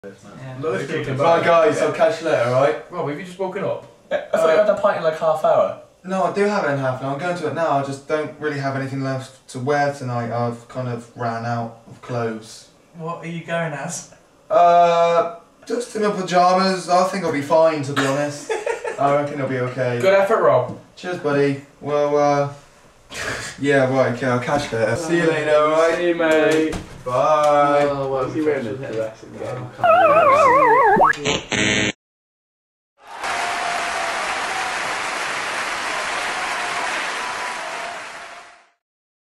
Right guys, I'll catch you later, alright? Rob, have you just woken up? I thought you had that pint in like half hour. No, I do have it in half an hour. I'm going to it now. I just don't really have anything left to wear tonight. I've kind of ran out of clothes. What are you going as? Just in my pyjamas. I think I'll be fine, to be honest. I reckon I'll be okay. Good effort, Rob. Cheers, buddy. Well, yeah, right, okay, I'll catch you later. See you later, alright? See you, mate. Bye. Oh, what's he wearing the dress again?